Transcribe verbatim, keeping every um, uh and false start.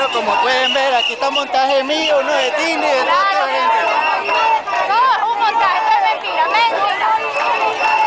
Bueno, como pueden ver, aquí está un montaje mío, uno de Tini y de toda esta gente. No, un montaje, esto es mentira, mentira.